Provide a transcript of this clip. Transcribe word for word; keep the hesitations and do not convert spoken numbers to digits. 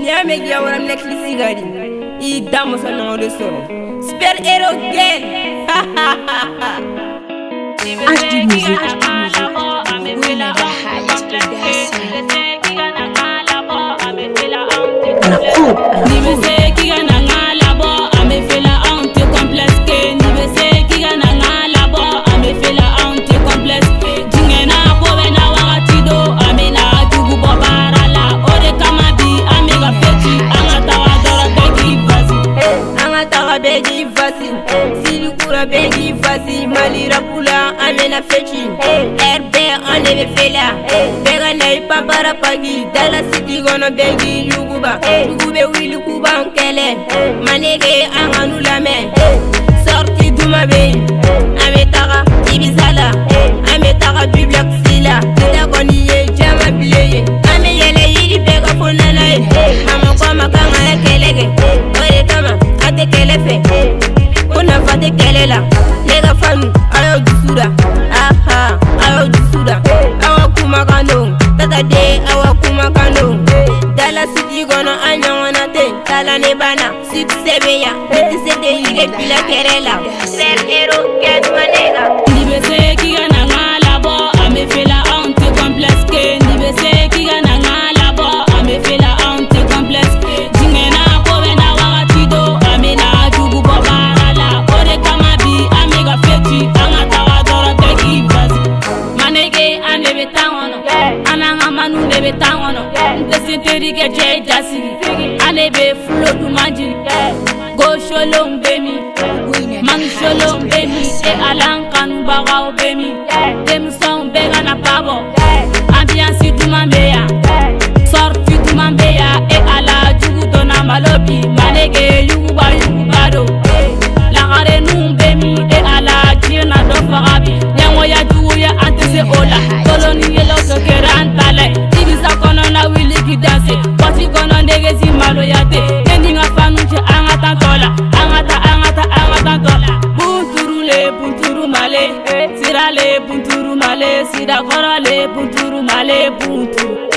Niame gi awara nek li sigari. I damo sa no de soro. Super hero gang. H D Music, H D Music. We never had it production. La coupe, Ni be se ki gana ngala bo, ame fela honte complexe ke. Ni be se ki gana ngala bo, ame fela honte complexe ke. Jingena ko be na wakati do, ame na jugu bo barala. Ode kama bi ame ga feti, anga tawa dora begi fasi. Anga tawa begi fasi. Sili kura begi fasi. Malira pula ame na feti. R B on ebe fela. Bega na ipapara pagi. Dala city gono begi yuguba. Yugube wili kuba nkele. Manege anga nulame. Sorti duma be. Ame taga ibizala. Ame taga biblak sila. Tita koni ye jama bileye. Ame yele yiri bega fonana ye. Mama kwa makanga ya kelege. Ore kama ate kelefe. Kuna fate kelela. Lega fanu ayo jisuda. Aha ayo jisuda. Awa kuma kando. Tata de awa kuma kando. Dala city gono anyangona te. Tala ne bana six seven ya. Niti sete yige pila kerela. Ser hero get manega. Ni be se ki gana ngala bo, ame fela honte complexe ke. Ni be se ki gana ngala bo, ame fela honte complexe ke. Jingena ko be na wakati do, ame na jugu bo barala. Ode kama bi ame ga feti, anga tawa dora begi fasi. Manege ane be tangono, ananga manu ne be tangono. Nte senteri ke jay jasi, ane be flow du manjini. Go sholo mbemi, man sholo mbemi. E alan kanu baga mbemi. Dem son bega na pabo, ambiance du mambeya, sorti du mambeya. E ala jugu dona malobi, manege yugu ba yugu bado. Lagare numbemi, e ala jina do fagabi. Nyango ya jugu ya antese ola, koloni yelo sokera antale. Ibisa kono na wili ki danse, wasi kono ndege si malo yate. Endinga fanuche angata tola, angata angata angata tola. Bunturu le bunturu male, sira le bunturu male, sira kora le bunturu male bunturu.